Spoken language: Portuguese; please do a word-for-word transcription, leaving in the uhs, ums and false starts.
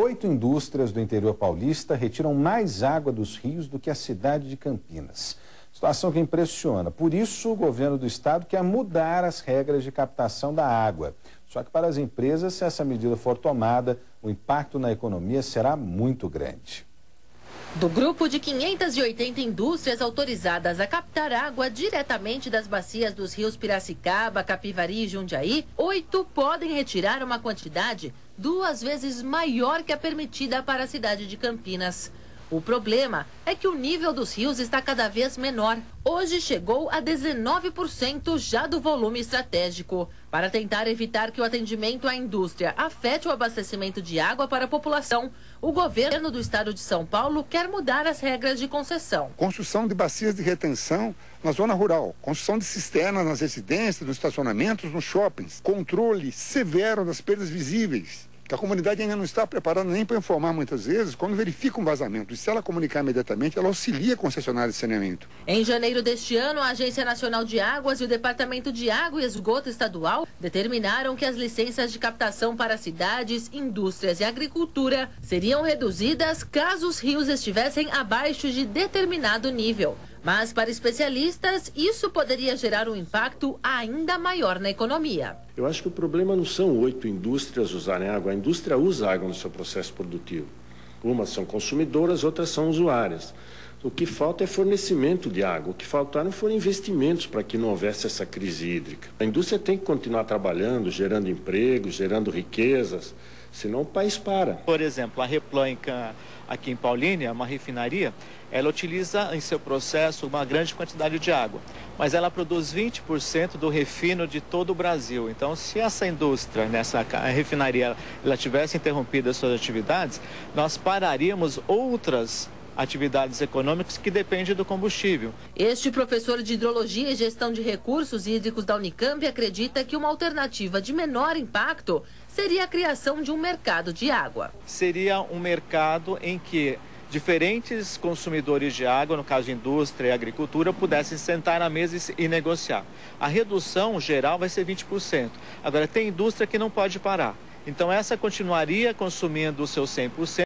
Oito indústrias do interior paulista retiram mais água dos rios do que a cidade de Campinas. Situação que impressiona. Por isso, o governo do estado quer mudar as regras de captação da água. Só que para as empresas, se essa medida for tomada, o impacto na economia será muito grande. Do grupo de quinhentas e oitenta indústrias autorizadas a captar água diretamente das bacias dos rios Piracicaba, Capivari e Jundiaí, oito podem retirar uma quantidade duas vezes maior que a permitida para a cidade de Campinas. O problema é que o nível dos rios está cada vez menor. Hoje chegou a dezenove por cento já do volume estratégico. Para tentar evitar que o atendimento à indústria afete o abastecimento de água para a população, o governo do estado de São Paulo quer mudar as regras de concessão. Construção de bacias de retenção na zona rural, construção de cisternas nas residências, nos estacionamentos, nos shoppings, controle severo das perdas visíveis, que a comunidade ainda não está preparada nem para informar muitas vezes quando verifica um vazamento. E se ela comunicar imediatamente, ela auxilia a concessionária de saneamento. Em janeiro deste ano, a Agência Nacional de Águas e o Departamento de Água e Esgoto Estadual determinaram que as licenças de captação para cidades, indústrias e agricultura seriam reduzidas caso os rios estivessem abaixo de determinado nível. Mas, para especialistas, isso poderia gerar um impacto ainda maior na economia. Eu acho que o problema não são oito indústrias usarem água. A indústria usa água no seu processo produtivo. Umas são consumidoras, outras são usuárias. O que falta é fornecimento de água. O que faltaram foram investimentos para que não houvesse essa crise hídrica. A indústria tem que continuar trabalhando, gerando empregos, gerando riquezas, senão o país para. Por exemplo, a Replan aqui em Paulínia, uma refinaria, ela utiliza em seu processo uma grande quantidade de água, mas ela produz vinte por cento do refino de todo o Brasil. Então, se essa indústria, nessa refinaria, ela tivesse interrompido as suas atividades, nós pararíamos outras atividades econômicas que dependem do combustível. Este professor de Hidrologia e Gestão de Recursos Hídricos da Unicamp acredita que uma alternativa de menor impacto seria a criação de um mercado de água. Seria um mercado em que diferentes consumidores de água, no caso de indústria e agricultura, pudessem sentar na mesa e negociar. A redução geral vai ser vinte por cento. Agora, tem indústria que não pode parar. Então, essa continuaria consumindo o seu cem por cento.